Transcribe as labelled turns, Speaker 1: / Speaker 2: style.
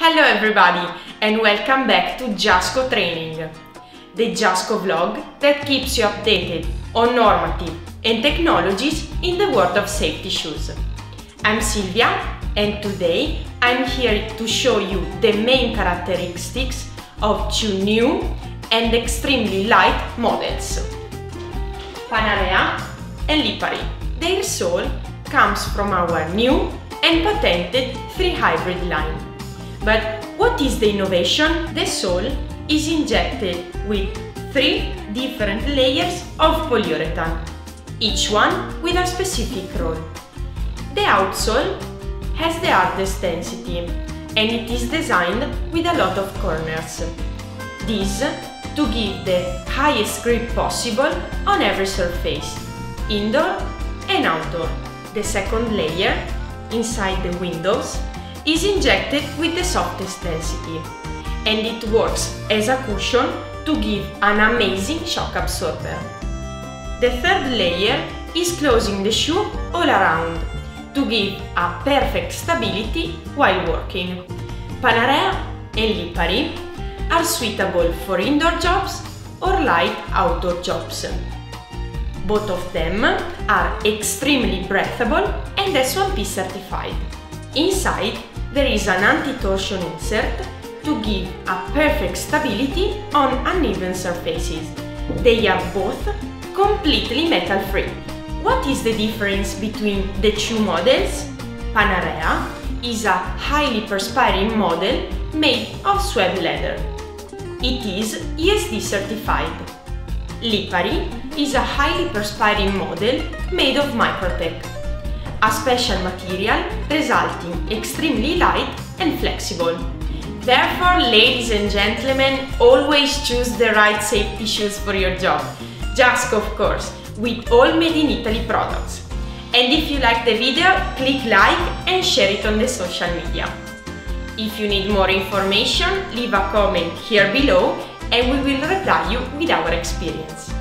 Speaker 1: Hello everybody and welcome back to JASCO Training, the JASCO vlog that keeps you updated on normative and technologies in the world of safety shoes. I'm Silvia and today I'm here to show you the main characteristics of two new and extremely light models, Panarea and Lipari. Their sole comes from our new and patented 3 hybrid line. But what is the innovation? The sole is injected with 3 different layers of polyurethane, each one with a specific role. The outsole has the hardest density and it is designed with a lot of corners. This to give the highest grip possible on every surface, indoor and outdoor. The second layer, inside the windows, is injected with the softest density and it works as a cushion to give an amazing shock absorber. The third layer is closing the shoe all around to give a perfect stability while working. Panarea and Lipari are suitable for indoor jobs or light outdoor jobs. Both of them are extremely breathable and S1P certified. Inside there is an anti-torsion insert to give a perfect stability on uneven surfaces. They are both completely metal-free. What is the difference between the two models? Panarea is a highly perspiring model made of swab leather. It is ESD certified. Lipari is a highly perspiring model made of Microtech, a special material resulting extremely light and flexible. Therefore, ladies and gentlemen, always choose the right safety shoes for your job. JASCO, of course, with all made in Italy products. And if you like the video, click like and share it on the social media. If you need more information, leave a comment here below and we will reply you with our experience.